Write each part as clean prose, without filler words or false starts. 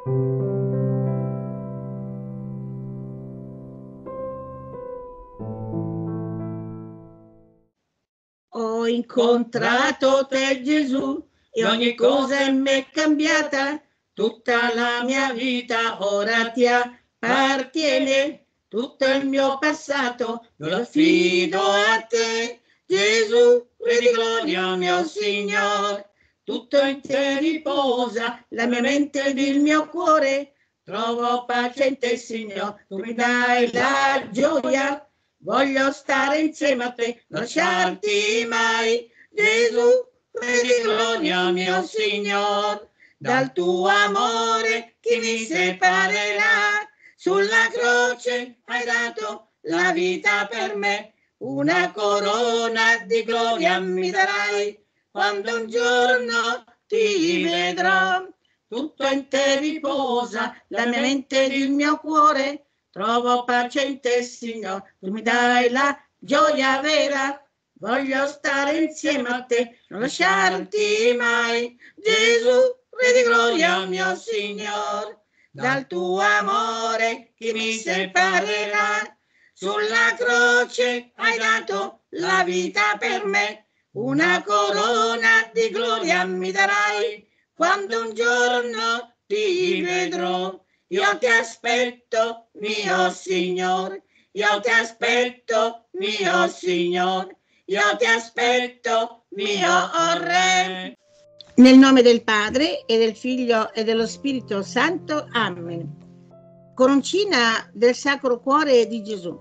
Ho incontrato te, Gesù, e ogni cosa in me è cambiata. Tutta la mia vita ora ti appartiene. Tutto il mio passato lo affido a te. Gesù, Re di gloria, mio Signore. Tutto in te riposa la mia mente ed il mio cuore. Trovo pace in te, Signore. Tu mi dai la gioia. Voglio stare insieme a te, non lasciarti mai. Gesù, Re di gloria, mio Signore. Dal tuo amore chi mi separerà? Sulla croce hai dato la vita per me. Una corona di gloria mi darai. Quando un giorno ti vedrò, tutto in te riposa la mia mente ed il mio cuore. Trovo pace in te, Signore, tu mi dai la gioia vera. Voglio stare insieme a te, non lasciarti mai. Gesù, Re di gloria, mio Signore, dal tuo amore chi mi separerà? Sulla croce hai dato la vita per me. Una corona di gloria mi darai. Quando un giorno ti vedrò. Io ti aspetto, mio Signore, io ti aspetto, mio Signore, io ti aspetto, mio Re. Nel nome del Padre e del Figlio e dello Spirito Santo. Amen. Coroncina del Sacro Cuore di Gesù.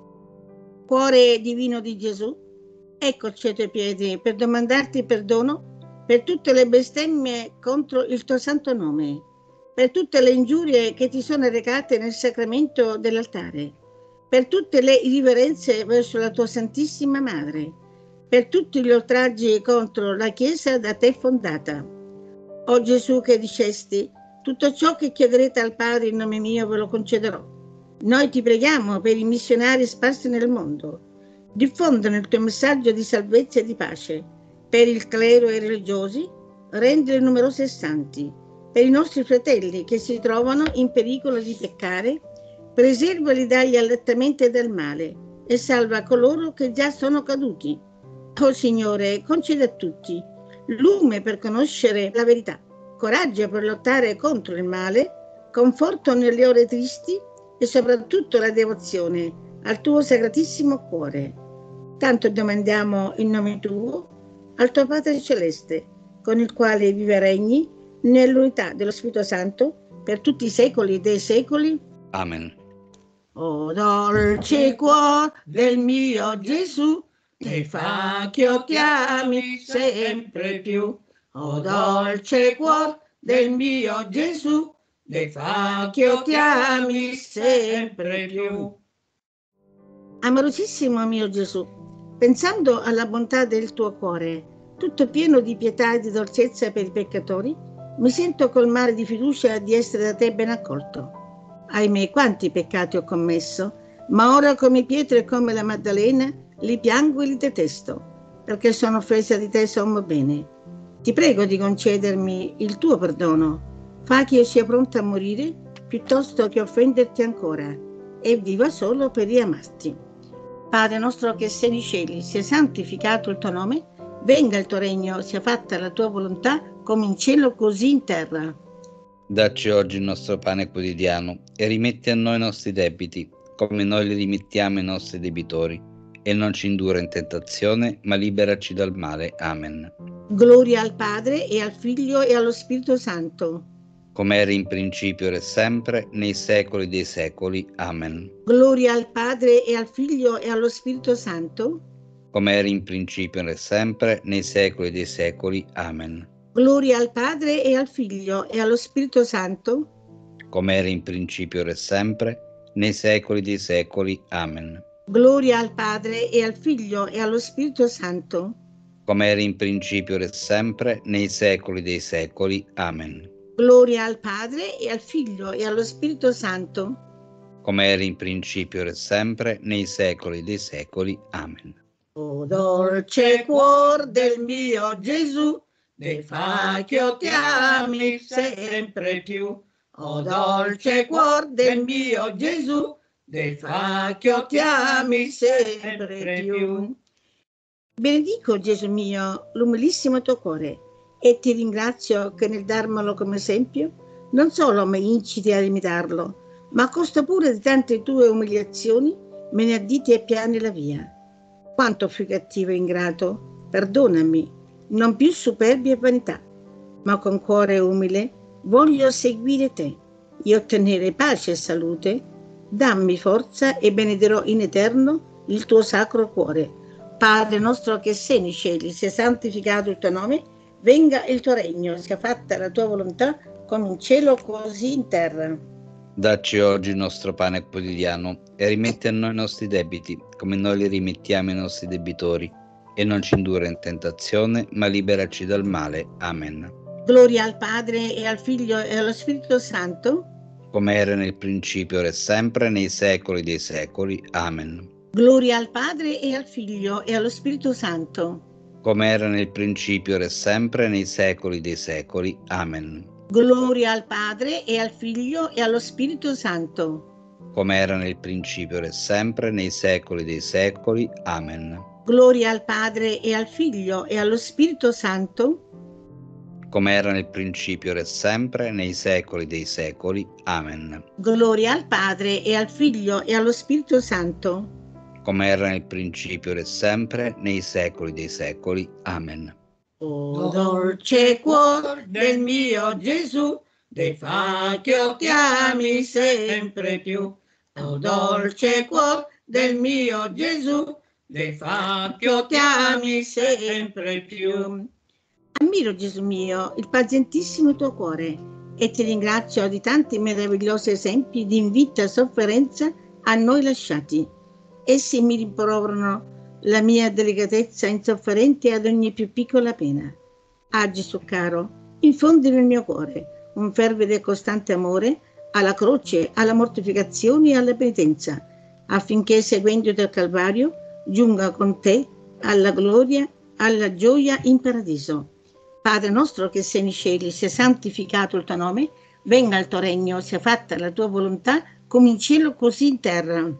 Cuore divino di Gesù, eccoci ai tuoi piedi per domandarti perdono per tutte le bestemmie contro il tuo santo nome, per tutte le ingiurie che ti sono recate nel sacramento dell'altare, per tutte le irriverenze verso la tua Santissima Madre, per tutti gli oltraggi contro la Chiesa da te fondata. O Gesù che dicesti, tutto ciò che chiederete al Padre in nome mio ve lo concederò. Noi ti preghiamo per i missionari sparsi nel mondo. Diffondano il tuo messaggio di salvezza e di pace. Per il clero e i religiosi, rendili numerosi e santi. Per i nostri fratelli che si trovano in pericolo di peccare, preservali dagli allettamenti e dal male e salva coloro che già sono caduti. O Signore, concedi a tutti lume per conoscere la verità, coraggio per lottare contro il male, conforto nelle ore tristi e soprattutto la devozione al tuo sacratissimo cuore. Tanto domandiamo in nome tuo al tuo Padre Celeste, con il quale vive e regni nell'unità dello Spirito Santo per tutti i secoli dei secoli. Amen. O dolce cuore del mio Gesù, te fa che io ti ami sempre più. O dolce cuore del mio Gesù, te fa che io ti ami sempre più. Amorosissimo mio Gesù, pensando alla bontà del tuo cuore, tutto pieno di pietà e di dolcezza per i peccatori, mi sento colmare di fiducia di essere da te ben accolto. Ahimè, quanti peccati ho commesso, ma ora come Pietro e come la Maddalena li piango e li detesto, perché sono offesa di te sommo bene. Ti prego di concedermi il tuo perdono, fa che io sia pronta a morire piuttosto che offenderti ancora e viva solo per riamarti. Padre nostro che sei nei cieli, sia santificato il tuo nome, venga il tuo regno, sia fatta la tua volontà come in cielo così in terra. Dacci oggi il nostro pane quotidiano e rimetti a noi i nostri debiti, come noi li rimettiamo ai nostri debitori, e non ci indurre in tentazione, ma liberaci dal male. Amen. Gloria al Padre e al Figlio e allo Spirito Santo, come era in principio ora e sempre, nei secoli dei secoli. Amen. Gloria al Padre e al Figlio e allo Spirito Santo, come era in principio ora e sempre, nei secoli dei secoli. Amen. Gloria al Padre e al Figlio e allo Spirito Santo, come era in principio ora e sempre, nei secoli dei secoli. Amen. Gloria al Padre e al Figlio e allo Spirito Santo, come era in principio ora e sempre, nei secoli dei secoli. Amen. Gloria al Padre e al Figlio e allo Spirito Santo, come era in principio ora e sempre, nei secoli dei secoli. Amen. O dolce cuor del mio Gesù, te fa che io ti ami sempre più. O dolce cuor del mio Gesù, del fa che io ti ami sempre più. Benedico, Gesù mio, l'umilissimo tuo cuore e ti ringrazio che nel darmelo come esempio non solo mi inciti a imitarlo, ma a costo pure di tante tue umiliazioni me ne additi e piani la via. Quanto fui cattivo e ingrato, perdonami, non più superbia e vanità, ma con cuore umile voglio seguire te e ottenere pace e salute. Dammi forza e benedirò in eterno il tuo sacro cuore. Padre nostro che sei nei cieli, sia santificato il tuo nome, venga il tuo regno, sia fatta la tua volontà come in cielo così in terra. Dacci oggi il nostro pane quotidiano e rimetti a noi i nostri debiti, come noi li rimettiamo ai nostri debitori, e non ci indurre in tentazione, ma liberaci dal male. Amen. Gloria al Padre e al Figlio e allo Spirito Santo, come era nel principio, ora e sempre, nei secoli dei secoli. Amen. Gloria al Padre e al Figlio e allo Spirito Santo, come era nel principio, ora e sempre, nei secoli dei secoli. Amen. Gloria al Padre e al Figlio e allo Spirito Santo, come era nel principio, ora e sempre, nei secoli dei secoli. Amen. Gloria al Padre e al Figlio e allo Spirito Santo, come era nel principio, ora e sempre, nei secoli dei secoli. Amen. Gloria al Padre e al Figlio e allo Spirito Santo, come era nel principio, ora e sempre, nei secoli dei secoli. Amen. O dolce cuor del mio Gesù, de fa che io ti ami sempre più. O dolce cuor del mio Gesù, de fa che io ti ami sempre più. Ammiro, Gesù mio, il pazientissimo tuo cuore e ti ringrazio di tanti meravigliosi esempi di invita e sofferenza a noi lasciati. Essi mi rimproverano la mia delicatezza insofferente ad ogni più piccola pena. Ah, Gesù caro, infondi nel mio cuore un fervide e costante amore alla croce, alla mortificazione e alla penitenza, affinché seguendoti al Calvario giunga con te alla gloria, alla gioia in paradiso. Padre nostro che sei nei cieli, sia santificato il tuo nome, venga il tuo regno, sia fatta la tua volontà come in cielo così in terra.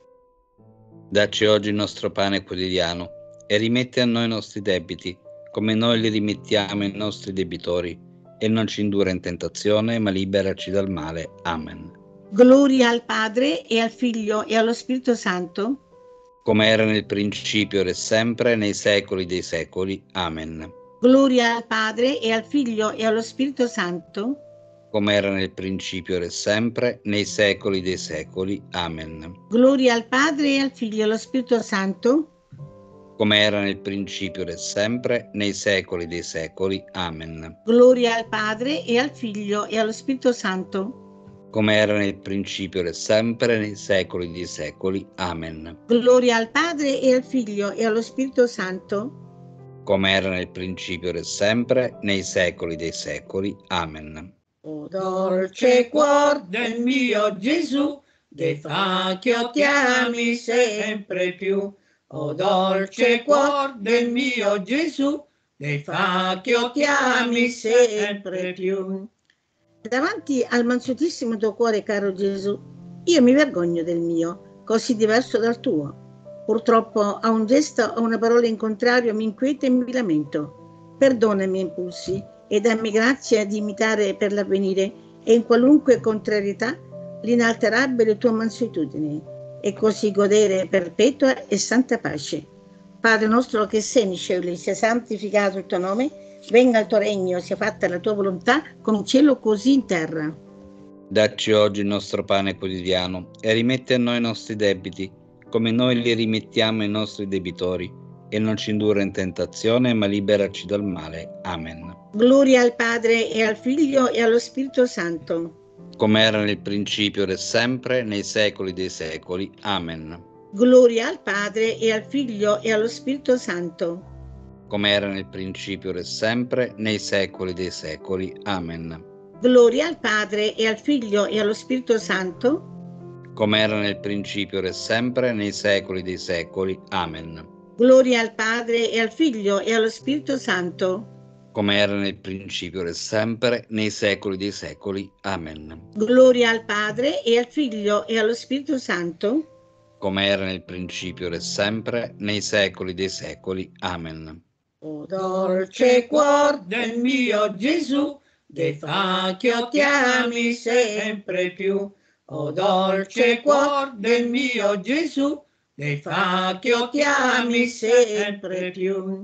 Dacci oggi il nostro pane quotidiano e rimetti a noi i nostri debiti, come noi li rimettiamo ai nostri debitori, e non ci indurre in tentazione, ma liberaci dal male. Amen. Gloria al Padre e al Figlio e allo Spirito Santo, come era nel principio, ora e sempre, nei secoli dei secoli. Amen. Gloria al Padre e al Figlio e allo Spirito Santo, come era nel principio, ora e sempre, nei secoli dei secoli. Amen. Gloria al Padre e al Figlio e allo Spirito Santo, come era nel principio, ora e sempre, nei secoli dei secoli. Amen. Gloria al Padre e al Figlio e allo Spirito Santo, come era nel principio, ora e sempre, nei secoli dei secoli. Amen. Gloria al Padre e al Figlio e allo Spirito Santo, come era nel principio, ora e sempre, nei secoli dei secoli. Amen. O dolce cuor del mio Gesù, de fa che io ti ami sempre più. O dolce cuor del mio Gesù, de fa che io ti ami sempre più. Davanti al mansuetissimo tuo cuore, caro Gesù, io mi vergogno del mio, così diverso dal tuo. Purtroppo a un gesto o una parola in contrario mi inquieta e mi lamento. Perdona i miei impulsi e dammi grazia di imitare per l'avvenire e in qualunque contrarietà l'inalterabile tua mansuetudine e così godere perpetua e santa pace. Padre nostro che sei nei cieli, sia santificato il tuo nome, venga il tuo regno, sia fatta la tua volontà come in cielo così in terra. Dacci oggi il nostro pane quotidiano e rimetti a noi i nostri debiti, come noi li rimettiamo ai nostri debitori, e non ci indurre in tentazione, ma liberaci dal male. Amen. Gloria al Padre e al Figlio e allo Spirito Santo, come era nel principio, ora e sempre, nei secoli dei secoli. Amen. Gloria al Padre e al Figlio e allo Spirito Santo, come era nel principio, ora e sempre, nei secoli dei secoli. Amen. Gloria al Padre e al Figlio e allo Spirito Santo, come era nel principio, ora e sempre, nei secoli dei secoli. Amen. Gloria al Padre e al Figlio e allo Spirito Santo, come era nel principio, ora e sempre, nei secoli dei secoli. Amen. Gloria al Padre e al Figlio e allo Spirito Santo, come era nel principio, ora e sempre, nei secoli dei secoli. Amen. O dolce cuor del mio Gesù, che fa che io ti ami sempre più. O dolce cuor del mio Gesù, che fa che io ti ami sempre più.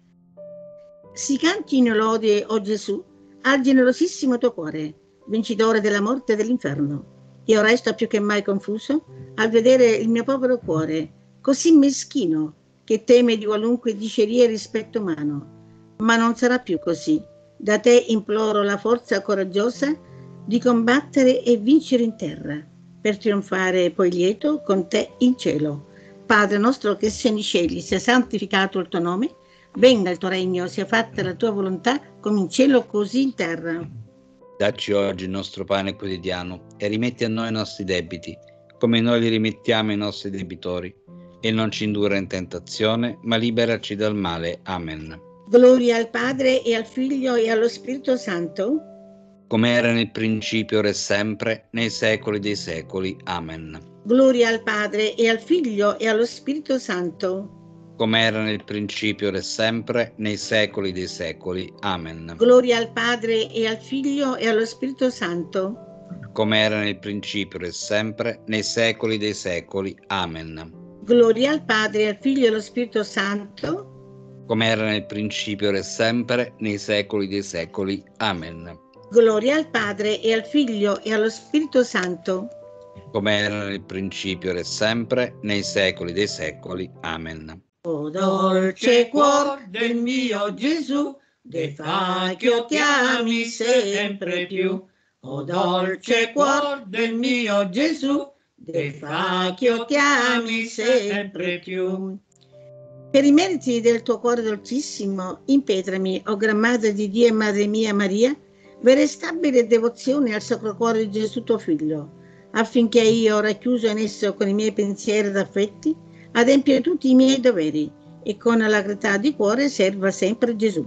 Si cantino lode, o Gesù, al generosissimo tuo cuore, vincitore della morte e dell'inferno. Io resto più che mai confuso al vedere il mio povero cuore, così meschino, che teme di qualunque diceria e rispetto umano. Ma non sarà più così. Da te imploro la forza coraggiosa di combattere e vincere in terra, per trionfare poi lieto con te in cielo. Padre nostro che sei nei cieli, sia santificato il tuo nome, venga il tuo regno, sia fatta la tua volontà, come in cielo così in terra. Dacci oggi il nostro pane quotidiano e rimetti a noi i nostri debiti, come noi li rimettiamo ai nostri debitori. E non ci indurre in tentazione, ma liberaci dal male. Amen. Gloria al Padre e al Figlio e allo Spirito Santo, come era nel principio, ora e sempre, nei secoli dei secoli. Amen. Gloria al Padre e al Figlio e allo Spirito Santo, come era nel principio, ora e sempre, nei secoli dei secoli. Amen. Gloria al Padre e al Figlio e allo Spirito Santo, come era nel principio, ora e sempre, nei secoli dei secoli. Amen. Gloria al Padre e al Figlio e allo Spirito Santo, come era nel principio, ora e sempre, nei secoli dei secoli. Amen. Gloria al Padre e al Figlio e allo Spirito Santo, come era nel principio, ora e sempre, nei secoli dei secoli. Amen. O dolce cuor del mio Gesù, che fa che io ti ami sempre più. O dolce cuor del mio Gesù, che fa che io ti ami sempre più. Per i meriti del tuo cuore dolcissimo, impetrami, o Gran Madre di Dio e Madre mia Maria, vera stabile devozione al Sacro Cuore di Gesù tuo Figlio, affinché io, racchiuso in esso con i miei pensieri ed affetti, adempia tutti i miei doveri e con alacrità di cuore serva sempre Gesù.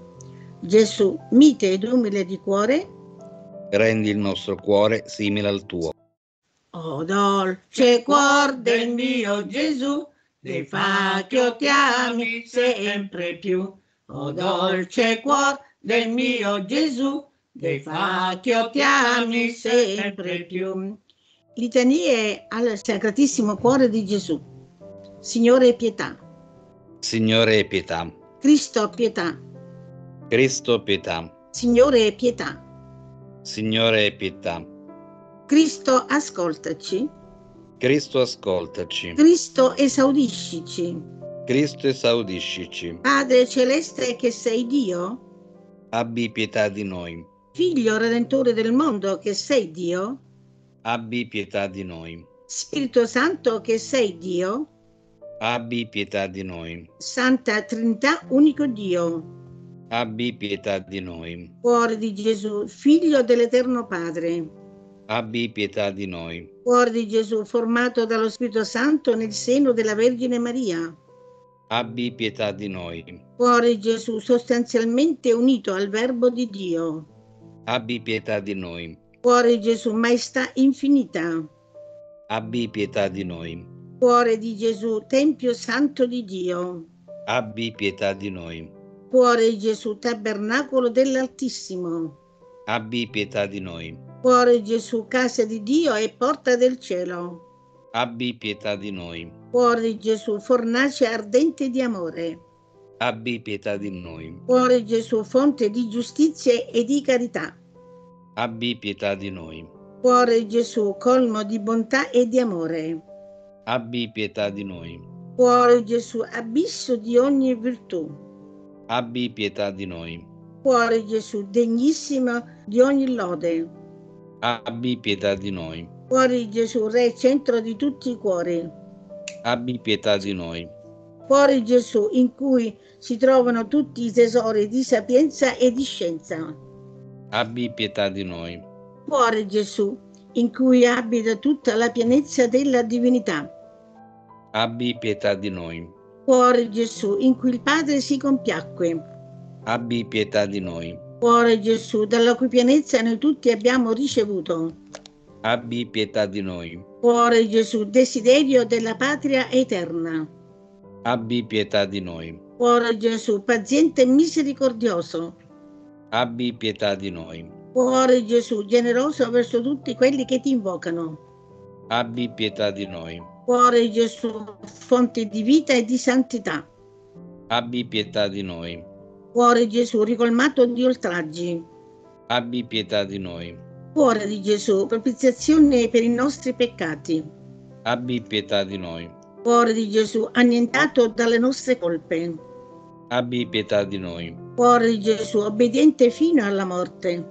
Gesù, mite ed umile di cuore, rendi il nostro cuore simile al tuo. O dolce cuor del mio Gesù, che fa che io ti ami sempre più. O dolce cuor del mio Gesù, che fa che io ti ami sempre più. Litanie al Sacratissimo Cuore di Gesù. Signore pietà. Signore pietà. Cristo pietà. Cristo pietà. Signore pietà. Signore pietà. Cristo ascoltaci. Cristo ascoltaci. Cristo esaudiscici. Cristo esaudiscici. Padre celeste che sei Dio, abbi pietà di noi. Figlio redentore del mondo che sei Dio, abbi pietà di noi. Spirito Santo che sei Dio, abbi pietà di noi. Santa Trinità unico Dio, abbi pietà di noi. Cuore di Gesù, Figlio dell'Eterno Padre, abbi pietà di noi. Cuore di Gesù formato dallo Spirito Santo nel seno della Vergine Maria, abbi pietà di noi. Cuore di Gesù sostanzialmente unito al Verbo di Dio, abbi pietà di noi. Cuore di Gesù Maestà infinita, abbi pietà di noi. Cuore di Gesù Tempio Santo di Dio, abbi pietà di noi. Cuore di Gesù Tabernacolo dell'Altissimo, abbi pietà di noi. Cuore di Gesù Casa di Dio e Porta del Cielo, abbi pietà di noi. Cuore di Gesù Fornace ardente di amore, abbi pietà di noi. Cuore di Gesù Fonte di giustizia e di carità, abbi pietà di noi. Cuore di Gesù colmo di bontà e di amore, abbi pietà di noi. Cuore di Gesù abisso di ogni virtù, abbi pietà di noi. Cuore di Gesù degnissimo di ogni lode, abbi pietà di noi. Cuore di Gesù Re centro di tutti i cuori, abbi pietà di noi. Cuore di Gesù in cui si trovano tutti i tesori di sapienza e di scienza, abbi pietà di noi. Cuore di Gesù in cui abita tutta la pienezza della divinità, abbi pietà di noi. Cuore di Gesù in cui il Padre si compiacque, Abbi pietà di noi. Cuore Gesù, dalla cui pienezza noi tutti abbiamo ricevuto. Abbi pietà di noi. Cuore Gesù, desiderio della patria eterna. Abbi pietà di noi. Cuore Gesù, paziente e misericordioso. Abbi pietà di noi. Cuore Gesù, generoso verso tutti quelli che ti invocano. Abbi pietà di noi. Cuore Gesù, fonte di vita e di santità. Abbi pietà di noi. Cuore Gesù, ricolmato di oltraggi. Abbi pietà di noi. Cuore di Gesù, propiziazione per i nostri peccati. Abbi pietà di noi. Cuore di Gesù, annientato dalle nostre colpe. Abbi pietà di noi. Cuore di Gesù, obbediente fino alla morte.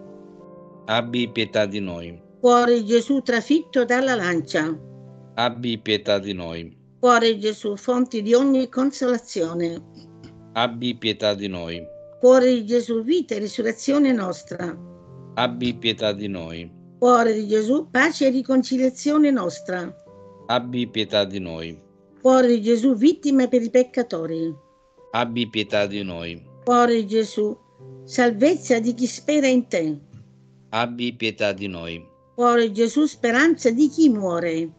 Abbi pietà di noi. Cuore di Gesù, trafitto dalla lancia. Abbi pietà di noi. Cuore di Gesù, fonte di ogni consolazione. Abbi pietà di noi. Cuore di Gesù, vita e risurrezione nostra. Abbi pietà di noi. Cuore di Gesù, pace e riconciliazione nostra. Abbi pietà di noi. Cuore di Gesù, vittima per i peccatori. Abbi pietà di noi. Cuore di Gesù, salvezza di chi spera in te. Abbi pietà di noi. Cuore di Gesù, speranza di chi muore.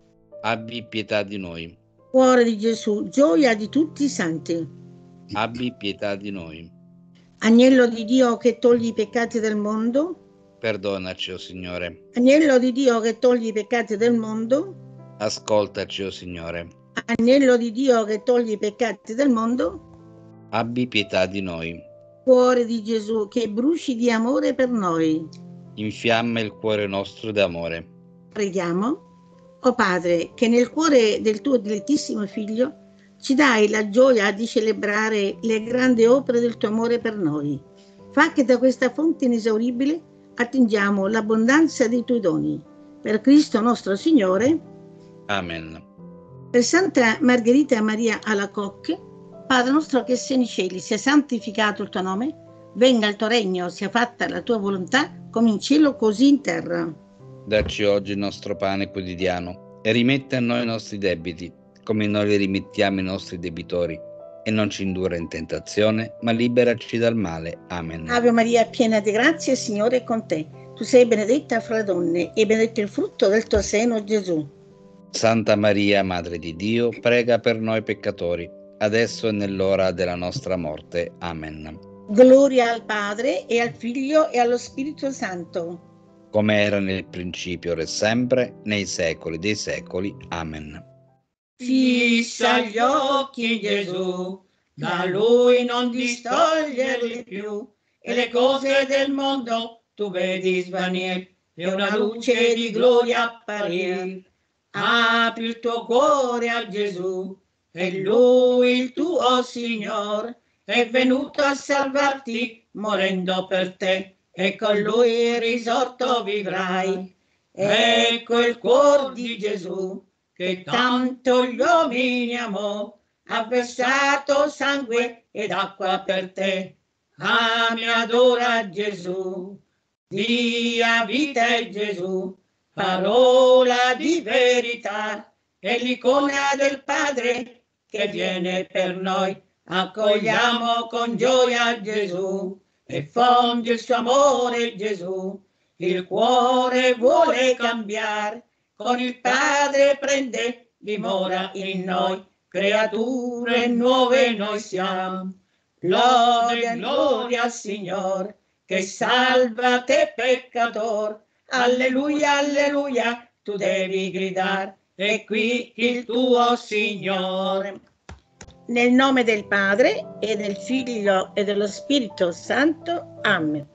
Abbi pietà di noi. Cuore di Gesù, gioia di tutti i santi. Abbi pietà di noi. Agnello di Dio che togli i peccati del mondo. Perdonaci, o Signore. Agnello di Dio che togli i peccati del mondo. Ascoltaci, o Signore. Agnello di Dio che togli i peccati del mondo. Abbi pietà di noi. Cuore di Gesù che bruci di amore per noi. Infiamma il cuore nostro d'amore. Preghiamo. O Padre, che nel cuore del tuo dilettissimo Figlio ci dai la gioia di celebrare le grandi opere del tuo amore per noi. Fa che da questa fonte inesauribile attingiamo l'abbondanza dei tuoi doni. Per Cristo nostro Signore. Amen. Per Santa Margherita Maria Alacoque, Padre nostro che sei nei cieli, sia santificato il tuo nome, venga il tuo regno, sia fatta la tua volontà, come in cielo così in terra. Dacci oggi il nostro pane quotidiano e rimetti a noi i nostri debiti, come noi li rimettiamo ai nostri debitori, e non ci indurre in tentazione, ma liberaci dal male. Amen. Ave Maria, piena di grazia, il Signore è con te. Tu sei benedetta fra le donne, e benedetto il frutto del tuo seno, Gesù. Santa Maria, Madre di Dio, prega per noi peccatori, adesso e nell'ora della nostra morte. Amen. Gloria al Padre, e al Figlio, e allo Spirito Santo. Come era nel principio, ora e sempre, nei secoli dei secoli. Amen. Fissa gli occhi in Gesù, da Lui non distoglierli più, e le cose del mondo tu vedi svanire, e una luce di gloria apparir. Apri il tuo cuore a Gesù, e Lui il tuo Signor è venuto a salvarti morendo per te, e con Lui risorto vivrai. Ecco il cuore di Gesù, che tanto gli uomini amò, ha versato sangue ed acqua per te. Ami, adora Gesù, dia vita a Gesù, parola di verità, è l'icona del Padre che viene per noi. Accogliamo con gioia Gesù e fondi il suo amore Gesù. Il cuore vuole cambiare, con il Padre prende dimora in noi, creature nuove noi siamo. Lode e gloria al Signore, che salva te peccator. Alleluia, alleluia, tu devi gridare, è qui il tuo Signore. Nel nome del Padre, e del Figlio, e dello Spirito Santo. Amen.